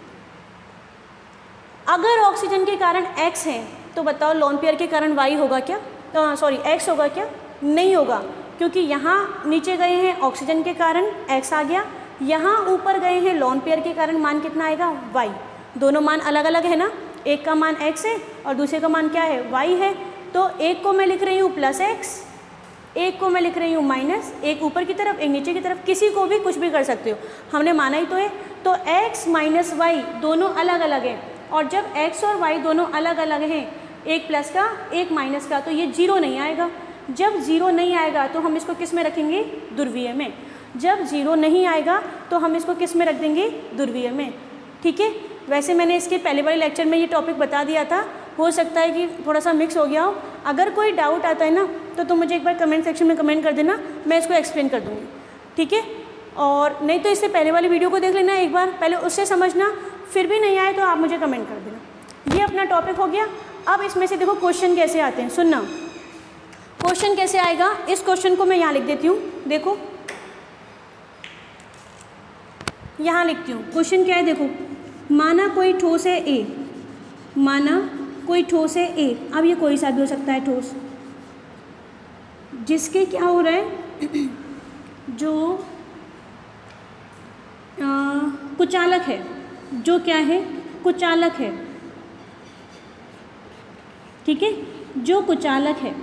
अगर ऑक्सीजन के कारण X है तो बताओ लोन पेयर के कारण Y होगा क्या, सॉरी X होगा क्या, नहीं होगा, क्योंकि यहाँ नीचे गए हैं ऑक्सीजन के कारण X आ गया, यहाँ ऊपर गए हैं लोन पेयर के कारण मान कितना आएगा, Y। दोनों मान अलग अलग है ना, एक का मान X है और दूसरे का मान क्या है, Y है। तो एक को मैं लिख रही हूँ +x, एक को मैं लिख रही हूँ माइनस, एक ऊपर की तरफ एक नीचे की तरफ, किसी को भी कुछ भी कर सकते हो, हमने माना ही तो है। तो x माइनस वाई दोनों अलग अलग हैं, और जब x और y दोनों अलग अलग हैं, एक प्लस का एक माइनस का, तो ये 0 नहीं आएगा। जब 0 नहीं आएगा तो हम इसको किस में रखेंगे, ध्रुवीय में। जब 0 नहीं आएगा तो हम इसको किस में रख देंगे, ध्रुवीय में। ठीक है, वैसे मैंने इसके पहले वाले लेक्चर में ये टॉपिक बता दिया था, हो सकता है कि थोड़ा सा मिक्स हो गया हो। अगर कोई डाउट आता है ना तो तुम मुझे एक बार कमेंट सेक्शन में कमेंट कर देना, मैं इसको एक्सप्लेन कर दूँगी। ठीक है, और नहीं तो इससे पहले वाली वीडियो को देख लेना एक बार, पहले उससे समझना, फिर भी नहीं आए तो आप मुझे कमेंट कर देना। ये अपना टॉपिक हो गया। अब इसमें से देखो क्वेश्चन कैसे आते हैं, सुनना क्वेश्चन कैसे आएगा। इस क्वेश्चन को मैं यहाँ लिख देती हूँ, देखो यहाँ लिखती हूँ। क्वेश्चन क्या है, देखो माना कोई ठोस है ए, माना कोई ठोस है ए, अब ये कोई सा भी हो सकता है ठोस, जिसके क्या हो रहा है, जो कुचालक है, जो क्या है, कुचालक है, ठीक है, जो कुचालक है,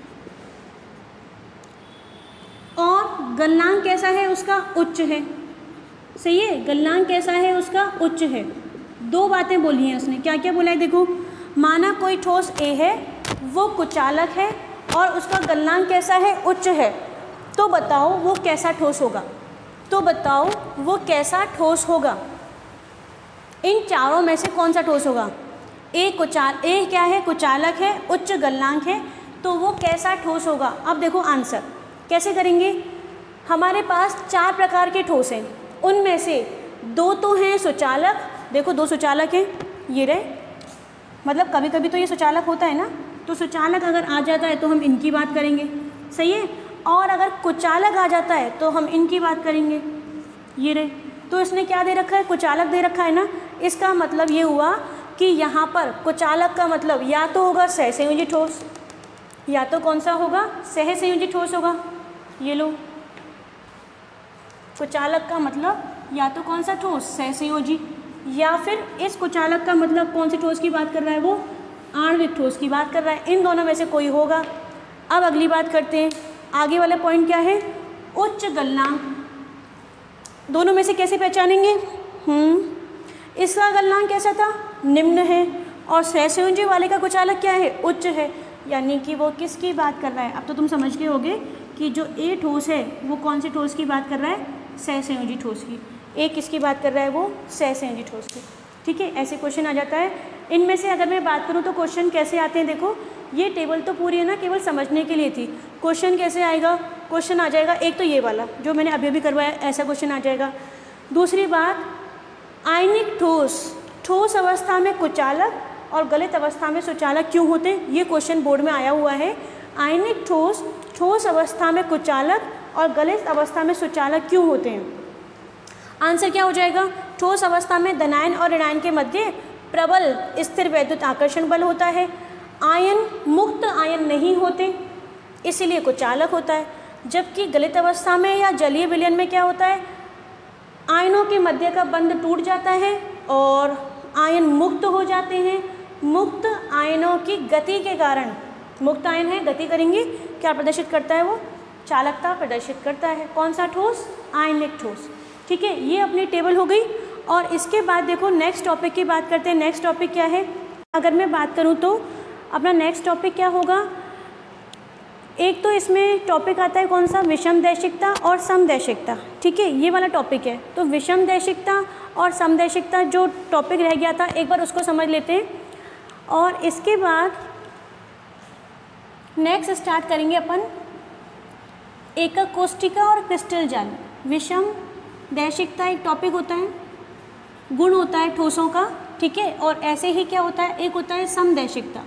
और गलनांक कैसा है उसका, उच्च है, सही है, गलनांक कैसा है उसका, उच्च है। दो बातें बोली हैं उसने, क्या क्या बोला है देखो, माना कोई ठोस ए है, वो कुचालक है और उसका गलनांक कैसा है, उच्च है, तो बताओ वो कैसा ठोस होगा, तो बताओ वो कैसा ठोस होगा। इन चारों में से कौन सा ठोस होगा, ए क्या है, कुचालक है, उच्च गलनांक है, तो वो कैसा ठोस होगा। अब देखो आंसर कैसे करेंगे, हमारे पास 4 प्रकार के ठोस हैं, उनमें से 2 तो हैं सुचालक, देखो 2 सुचालक हैं, ये रहे, मतलब कभी कभी तो ये सुचालक होता है ना, तो सुचालक अगर आ जाता है तो हम इनकी बात करेंगे, सही है, और अगर कुचालक आ जाता है तो हम इनकी बात करेंगे, ये रहे। तो इसने क्या दे रखा है, कुचालक दे रखा है ना, इसका मतलब ये हुआ कि यहाँ पर कुचालक का मतलब या तो होगा सहसंयोजी ठोस, या तो कौन सा होगा, सहसंयोजी ठोस होगा, ये लो, कुचालक का मतलब या तो कौन सा ठोस, सहसंयोजी, या फिर इस कुचालक का मतलब कौन से ठोस की बात कर रहा है, वो आणविक ठोस की बात कर रहा है, इन दोनों में से कोई होगा। अब अगली बात करते हैं, आगे वाला पॉइंट क्या है, उच्च गलनांक, दोनों में से कैसे पहचानेंगे, इसका गलनांक कैसा था, निम्न है, और सहसंयोजी वाले का कुचालक क्या है, उच्च है, यानी कि वो किसकी बात कर रहा है। अब तो तुम समझ गए होगे कि जो ए ठोस है वो कौन से ठोस की बात कर रहा है, सहसंयोजी ठोस की, ए किसकी बात कर रहा है, वो सहसंयोजी ठोस की, ठीक है, ऐसे क्वेश्चन आ जाता है। इनमें से अगर मैं बात करूँ तो क्वेश्चन कैसे आते हैं, देखो ये टेबल तो पूरी है ना, केवल समझने के लिए थी, क्वेश्चन कैसे आएगा, क्वेश्चन आ जाएगा एक तो ये वाला जो मैंने अभी अभी करवाया, ऐसा क्वेश्चन आ जाएगा। दूसरी बात, आयनिक ठोस, ठोस अवस्था में कुचालक और गलित अवस्था में सुचालक क्यों होते हैं, ये क्वेश्चन बोर्ड में आया हुआ है। आयनिक ठोस ठोस अवस्था में कुचालक और गलित अवस्था में सुचालक क्यों होते हैं। आंसर क्या हो जाएगा, ठोस अवस्था में धनायन और ऋणायन के मध्य प्रबल स्थिर वैद्युत आकर्षण बल होता है, आयन मुक्त आयन नहीं होते, इसीलिए कुचालक होता है। जबकि गलित अवस्था में या जलीय विलयन में क्या होता है, आयनों के मध्य का बंध टूट जाता है और आयन मुक्त हो जाते हैं। मुक्त आयनों की गति के कारण, मुक्त आयन है, गति करेंगे, क्या प्रदर्शित करता है, वो चालकता प्रदर्शित करता है। कौन सा ठोस, आयनिक ठोस, ठीक है। ये अपनी टेबल हो गई। और इसके बाद देखो नेक्स्ट टॉपिक की बात करते हैं। नेक्स्ट टॉपिक क्या है, अगर मैं बात करूँ तो अपना नेक्स्ट टॉपिक क्या होगा, एक तो इसमें टॉपिक आता है कौन सा, विषमदैशिकता और समदैशिकता, ठीक है, ये वाला टॉपिक है। तो विषमदैशिकता और समदैशिकता जो टॉपिक रह गया था, एक बार उसको समझ लेते हैं। और इसके बाद नेक्स्ट स्टार्ट करेंगे अपन एकक कोष्ठिका और क्रिस्टल जाल। विषमदैशिकता एक टॉपिक होता है, गुण होता है ठोसों का, ठीक है। और ऐसे ही क्या होता है, एक होता है समदैशिकता।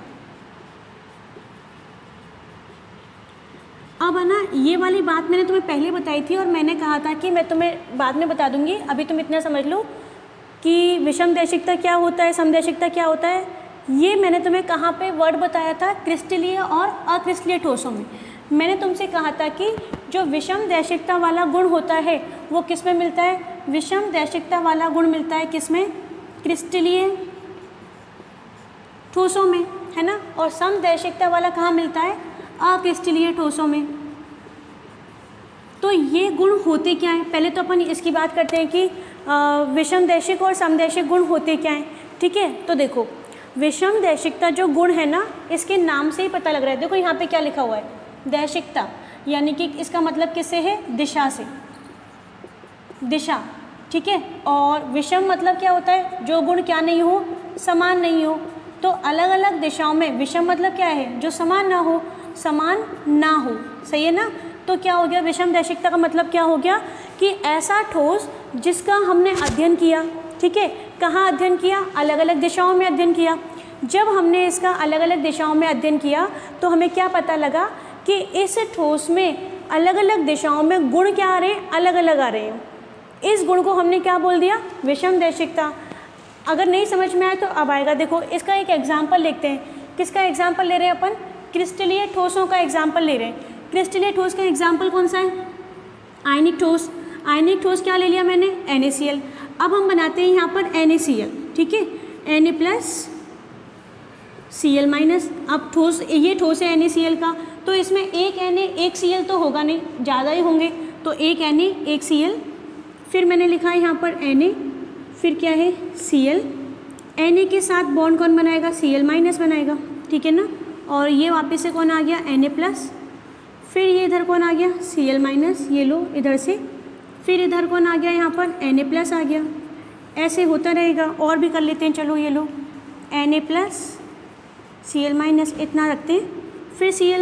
अब है ना, ये वाली बात मैंने तुम्हें पहले बताई थी और मैंने कहा था कि मैं तुम्हें बाद में बता दूंगी, अभी तुम इतना समझ लो कि विषमदैशिकता क्या होता है, समदैशिकता क्या होता है। ये मैंने तुम्हें कहाँ पे वर्ड बताया था, क्रिस्टलीय और अक्रिस्टलीय ठोसों में। मैंने तुमसे कहा था कि जो विषमदैशिकता वाला गुण होता है वो किस में मिलता है, विषमदैशिकता वाला गुण मिलता है किस में, क्रिस्टलीय ठोसों में, है ना। और समदैशिकता वाला कहाँ मिलता है, अक्रिस्टलीय ठोसों में। तो ये गुण होते क्या हैं, पहले तो अपन इसकी बात करते हैं कि विषमदैशिक और समदैशिक गुण होते क्या हैं, ठीक है। तो देखो विषमदैशिकता जो गुण है ना, इसके नाम से ही पता लग रहा है। देखो यहाँ पे क्या लिखा हुआ है, दैशिकता, यानी कि इसका मतलब किससे है, दिशा से, दिशा, ठीक है। और विषम मतलब क्या होता है, जो गुण क्या नहीं हो, समान नहीं हो। तो अलग अलग दिशाओं में विषम मतलब क्या है, जो समान ना हो, समान ना हो, सही है ना। तो क्या हो गया, विषमदैशिकता का मतलब क्या हो गया कि ऐसा ठोस जिसका हमने अध्ययन किया, ठीक है। कहाँ अध्ययन किया, अलग अलग दिशाओं में अध्ययन किया। जब हमने इसका अलग अलग दिशाओं में अध्ययन किया तो हमें क्या पता लगा कि इस ठोस में अलग अलग दिशाओं में गुण क्या आ रहे हैं, अलग अलग आ रहे हैं। इस गुण को हमने क्या बोल दिया, विषमदैशिकता। अगर नहीं समझ में आए तो अब आएगा। देखो इसका एक एग्जाम्पल लिखते हैं। किसका एग्जाम्पल ले रहे हैं अपन? क्रिस्टलीय ठोसों का एग्जाम्पल ले रहे हैं। क्रिस्टलीय ठोस का एग्जाम्पल कौन सा है? आयनिक ठोस। आयनिक ठोस क्या ले लिया मैंने? NaCl। अब हम बनाते हैं यहाँ पर NaCl, ठीक है, Na+Cl-। अब ठोस, ये ठोस है NaCl का, तो इसमें एक Na एक Cl तो होगा नहीं, ज़्यादा ही होंगे, तो एक Na एक Cl। फिर मैंने लिखा है यहाँ पर Na, फिर क्या है Cl। Na के साथ बॉन्ड कौन बनाएगा? Cl- बनाएगा, ठीक है ना। और ये वापस से कौन आ गया? Na+। फिर ये इधर कौन आ गया? Cl-, ये लो इधर से। फिर इधर कौन आ गया? यहाँ पर Na+ आ गया। ऐसे होता रहेगा। और भी कर लेते हैं, चलो ये लो Na+, Cl-, इतना रखते हैं। फिर Cl-,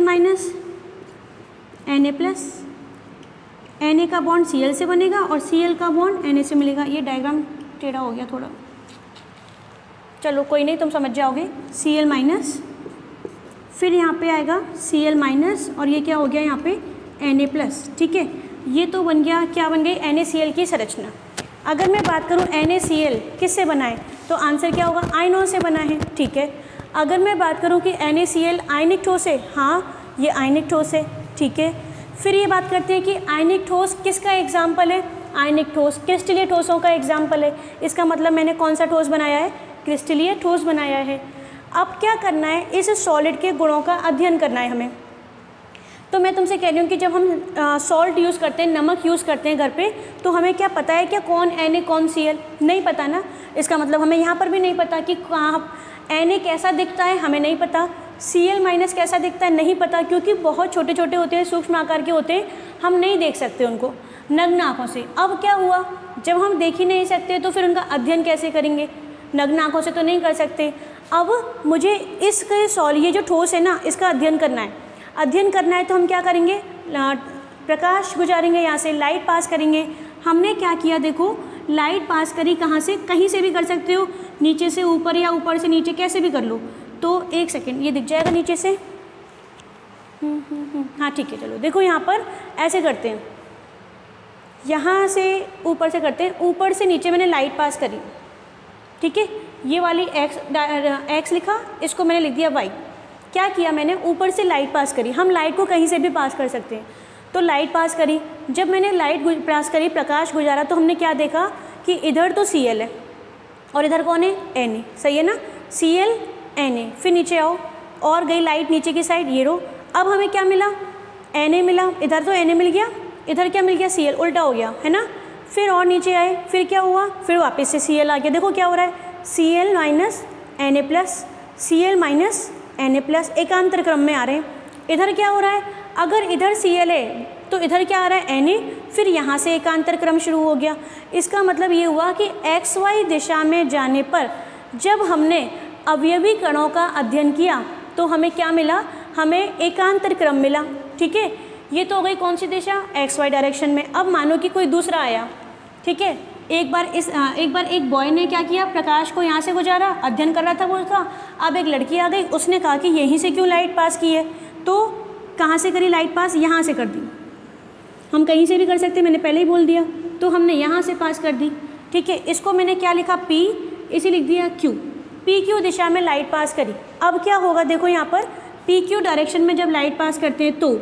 Na+, Na का बॉन्ड Cl से बनेगा और Cl का बॉन्ड Na से मिलेगा। ये डायग्राम टेढ़ा हो गया थोड़ा, चलो कोई नहीं, तुम समझ जाओगे। Cl-, फिर यहाँ पे आएगा Cl-, और ये क्या हो गया यहाँ पे? Na+, ठीक है। ये तो बन गया, क्या बन गई? NaCl की संरचना। अगर मैं बात करूँ NaCl किससे बना है, तो आंसर क्या होगा? आयनों से बना है, ठीक है। अगर मैं बात करूँ कि NaCl आयनिक ठोस है, हाँ ये आयनिक ठोस है, ठीक है। फिर ये बात करते हैं कि आयनिक ठोस किसका एग्जाम्पल है? आयनिक ठोस क्रिस्टलीय ठोसों का एग्जाम्पल है। इसका मतलब मैंने कौन सा ठोस बनाया है? क्रिस्टलीय ठोस बनाया है। अब क्या करना है? इस सॉलिड के गुणों का अध्ययन करना है हमें। तो मैं तुमसे कह रही हूँ कि जब हम सॉल्ट यूज़ करते हैं, नमक यूज़ करते हैं घर पे, तो हमें क्या पता है क्या कौन Na कौन Cl? नहीं पता ना। इसका मतलब हमें यहाँ पर भी नहीं पता कि कहाँ Na कैसा दिखता है, हमें नहीं पता। Cl- कैसा दिखता है, नहीं पता, क्योंकि बहुत छोटे छोटे होते हैं, सूक्ष्म आकार के होते हैं, हम नहीं देख सकते उनको नग्न आँखों से। अब क्या हुआ, जब हम देख ही नहीं सकते तो फिर उनका अध्ययन कैसे करेंगे? नग्न आँखों से तो नहीं कर सकते। अब मुझे इसके ये जो ठोस है ना, इसका अध्ययन करना है। अध्ययन करना है तो हम क्या करेंगे? प्रकाश गुजारेंगे, यहाँ से लाइट पास करेंगे। हमने क्या किया? देखो लाइट पास करी, कहाँ से? कहीं से भी कर सकते हो, नीचे से ऊपर या ऊपर से नीचे, कैसे भी कर लो। तो एक सेकेंड, ये दिख जाएगा नीचे से। हाँ ठीक है, चलो देखो यहाँ पर ऐसे करते हैं, यहाँ से ऊपर से करते हैं, ऊपर से नीचे मैंने लाइट पास करी, ठीक है। ये वाली एक्स लिखा, इसको मैंने लिख दिया वाई। क्या किया मैंने? ऊपर से लाइट पास करी। हम लाइट को कहीं से भी पास कर सकते हैं, तो लाइट पास करी। जब मैंने लाइट पास करी, प्रकाश गुजारा, तो हमने क्या देखा कि इधर तो Cl है और इधर कौन है? Na, सही है ना। Cl Na। फिर नीचे आओ, और गई लाइट नीचे की साइड, ये रो। अब हमें क्या मिला? Na मिला। इधर तो Na मिल गया, इधर क्या मिल गया? Cl। उल्टा हो गया है ना। फिर और नीचे आए, फिर क्या हुआ? फिर वापस से Cl आ गया। देखो क्या हो रहा है? Cl- Na+, Cl- Na+, एकांतर क्रम में आ रहे हैं। इधर क्या हो रहा है? अगर इधर Cl है तो इधर क्या आ रहा है? Na। फिर यहाँ से एकांतर क्रम शुरू हो गया। इसका मतलब ये हुआ कि XY दिशा में जाने पर जब हमने अवयवी कणों का अध्ययन किया तो हमें क्या मिला? हमें एकांतर क्रम मिला, ठीक है। ये तो हो गई कौन सी दिशा? XY डायरेक्शन में। अब मानो कि कोई दूसरा आया, ठीक है। एक बार एक बॉय ने क्या किया? प्रकाश को यहाँ से गुजारा, अध्ययन कर रहा था वो उसका। अब एक लड़की आ गई, उसने कहा कि यहीं से क्यों लाइट पास की है, तो कहाँ से करी लाइट पास? यहाँ से कर दी। हम कहीं से भी कर सकते, मैंने पहले ही बोल दिया, तो हमने यहाँ से पास कर दी, ठीक है। इसको मैंने क्या लिखा? P, इसे लिख दिया Q। PQ दिशा में लाइट पास करी। अब क्या होगा? देखो यहाँ पर PQ डायरेक्शन में जब लाइट पास करते हैं तो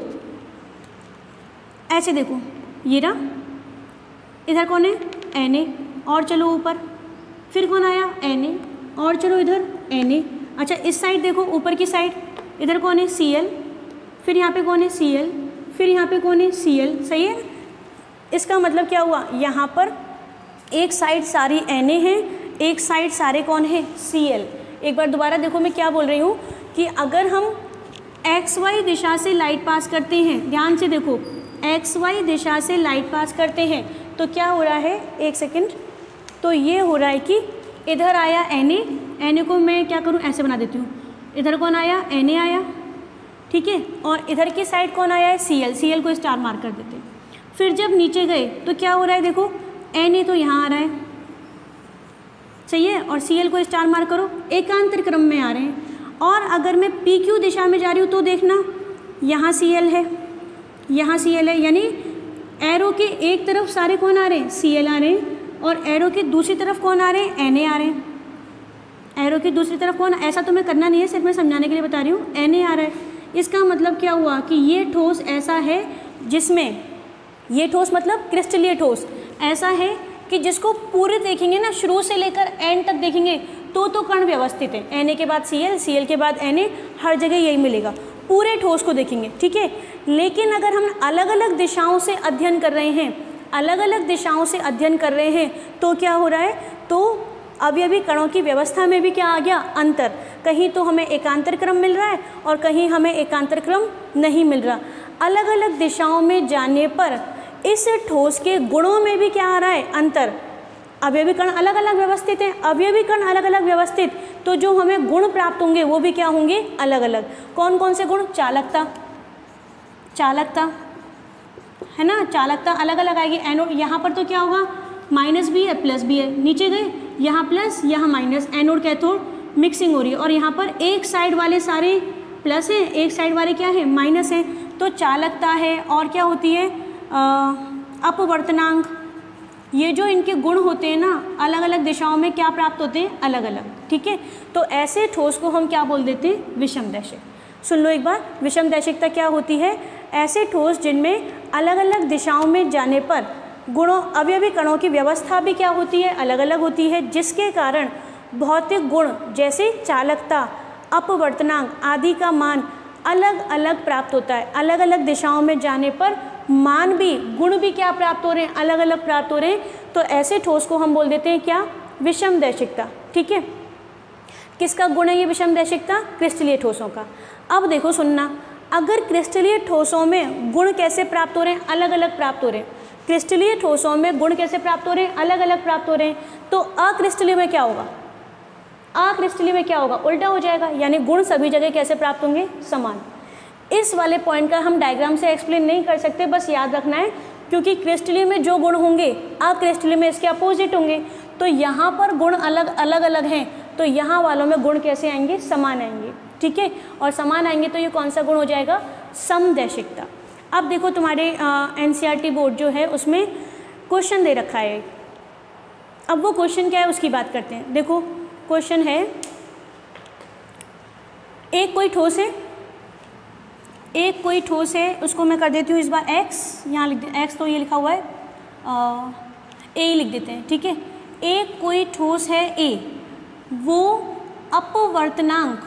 ऐसे देखो, ये रहा, इधर कौन है? Na। और चलो ऊपर, फिर कौन आया? Na। और चलो इधर Na। अच्छा इस साइड देखो, ऊपर की साइड, इधर कौन है? Cl। फिर यहाँ पे कौन है? Cl। फिर यहाँ पे कौन है? Cl, सही है। इसका मतलब क्या हुआ? यहाँ पर एक साइड सारी Na है, एक साइड सारे कौन है? Cl। एक बार दोबारा देखो मैं क्या बोल रही हूँ कि अगर हम XY दिशा से लाइट पास करते हैं, ध्यान से देखो, XY दिशा से लाइट पास करते हैं तो क्या हो रहा है? एक सेकंड, तो ये हो रहा है कि इधर आया Na को मैं क्या करूँ? ऐसे बना देती हूँ। इधर कौन आया? Na आया, ठीक है। और इधर की साइड कौन आया है? Cl को स्टार मार्क कर देते हैं। फिर जब नीचे गए तो क्या हो रहा है? देखो Na तो यहाँ आ रहा है, सही है, और Cl को स्टार मार्क करो, एकांतर क्रम में आ रहे हैं। और अगर मैं PQ दिशा में जा रही हूँ तो देखना, यहाँ Cl है, यहाँ Cl है, यानी एरो के एक तरफ सारे कौन आ रहे हैं? Cl आ रहे हैं, और एरो के दूसरी तरफ कौन आ रहे हैं? Na आ रहे हैं, एरो की दूसरी तरफ कौन, ऐसा तो मैं करना नहीं है, सिर्फ मैं समझाने के लिए बता रही हूँ, Na आ रहा है। इसका मतलब क्या हुआ कि ये ठोस ऐसा है जिसमें, ये ठोस मतलब क्रिस्टलीय ठोस ऐसा है कि जिसको पूरे देखेंगे ना, शुरू से लेकर एंड तक देखेंगे तो कण व्यवस्थित है। Na के बाद Cl, Cl के बाद Na, हर जगह यही मिलेगा, पूरे ठोस को देखेंगे, ठीक है। लेकिन अगर हम अलग अलग दिशाओं से अध्ययन कर रहे हैं, अलग अलग दिशाओं से अध्ययन कर रहे हैं तो क्या हो रहा है, तो अवयवी कणों की व्यवस्था में भी क्या आ गया, अंतर। कहीं तो हमें एकांतर क्रम मिल रहा है और कहीं हमें एकांतर क्रम नहीं मिल रहा। अलग अलग दिशाओं में जाने पर इस ठोस के गुणों में भी क्या आ रहा है, अंतर। अवयवी कण अलग अलग व्यवस्थित हैं, अवयवी कण अलग अलग व्यवस्थित, तो जो हमें गुण प्राप्त होंगे वो भी क्या होंगे, अलग अलग। कौन कौन से गुण, चालकता, चालकता है ना, चालकता अलग अलग आएगी। एनोड यहाँ पर तो क्या होगा, माइनस भी है प्लस भी है, नीचे गए यहाँ प्लस यहाँ माइनस, एनोड कैथोड मिक्सिंग हो रही है। और यहाँ पर एक साइड वाले सारे प्लस हैं, एक साइड वाले क्या है, माइनस हैं, तो चालकता है। और क्या होती है, अपवर्तनांक। ये जो इनके गुण होते हैं ना, अलग अलग दिशाओं में क्या प्राप्त होते हैं, अलग अलग, ठीक है। तो ऐसे ठोस को हम क्या बोल देते हैं, विषमदैशिक। सुन लो एक बार, विषमदैशिकता क्या होती है, ऐसे ठोस जिनमें अलग अलग दिशाओं में जाने पर गुणों, अवयवी कणों की व्यवस्था भी क्या होती है, अलग अलग होती है, जिसके कारण भौतिक गुण जैसे चालकता, अपवर्तनांक आदि का मान अलग अलग प्राप्त होता है। अलग अलग दिशाओं में जाने पर मान भी, गुण भी क्या प्राप्त हो रहे हैं, अलग अलग प्राप्त हो रहे हैं। तो ऐसे ठोस को हम बोल देते हैं क्या, विषमदैशिकता, ठीक है। किसका गुण है ये विषमदैशिकता, क्रिस्टलीय ठोसों का। अब देखो सुनना, अगर क्रिस्टलीय ठोसों में गुण कैसे प्राप्त हो रहे हैं, अलग अलग प्राप्त हो रहे हैं। क्रिस्टलीय ठोसों में गुण कैसे प्राप्त हो रहे हैं, अलग अलग प्राप्त हो रहे हैं। तो अक्रिस्टलीय में क्या होगा, अक्रिस्टलीय में क्या होगा, उल्टा हो जाएगा, यानी गुण सभी जगह कैसे प्राप्त होंगे, समान। इस वाले पॉइंट का हम डायग्राम से एक्सप्लेन नहीं कर सकते, बस याद रखना है, क्योंकि क्रिस्टलीय में जो गुण होंगे अक्रिस्टलीय में इसके अपोजिट होंगे। तो यहाँ पर गुण अलग अलग हैं, तो यहाँ वालों में गुण कैसे आएंगे, समान आएंगे, ठीक है। और समान आएंगे तो ये कौन सा गुण हो जाएगा, समदैशिकता। अब देखो तुम्हारे NCERT बोर्ड जो है उसमें क्वेश्चन दे रखा है। अब वो क्वेश्चन क्या है उसकी बात करते हैं। देखो क्वेश्चन है, एक कोई ठोस है, एक कोई ठोस है, उसको मैं कर देती हूँ इस बार x, यहाँ लिख दे, x तो ये लिखा हुआ है, a लिख देते हैं, ठीक है। एक कोई ठोस है a, वो अपवर्तनांक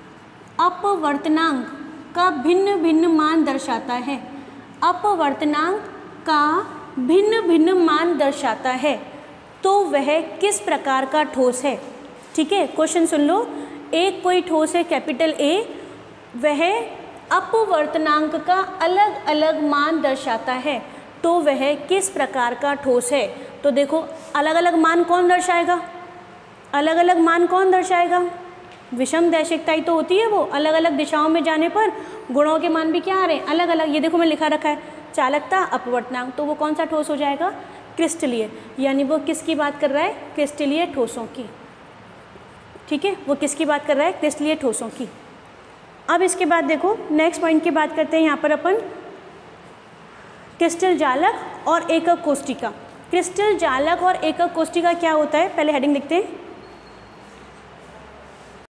का भिन्न भिन्न मान दर्शाता है, अपवर्तनांक का भिन्न भिन्न मान दर्शाता है, तो वह किस प्रकार का ठोस है, ठीक है। क्वेश्चन सुन लो, एक कोई ठोस है कैपिटल A, वह अपवर्तनांक का अलग अलग मान दर्शाता है, तो वह किस प्रकार का ठोस है। तो देखो अलग अलग मान कौन दर्शाएगा, अलग अलग मान कौन दर्शाएगा, विषमदैशिकता ही तो होती है वो। अलग अलग दिशाओं में जाने पर गुणों के मान भी क्या आ रहे हैं, अलग अलग। ये देखो मैं लिखा रखा है चालकता, अपवर्तनांक, तो वो कौन सा ठोस हो जाएगा, क्रिस्टलीय। यानी वो किसकी बात कर रहा है, क्रिस्टलीय ठोसों की, ठीक है। वो किसकी बात कर रहा है, क्रिस्टलीय ठोसों की। अब इसके बाद देखो नेक्स्ट पॉइंट की बात करते हैं यहाँ पर अपन, क्रिस्टल जालक और एकक कोष्टिका। क्रिस्टल जालक और एकक कोष्टिका क्या होता है, पहले हेडिंग लिखते हैं।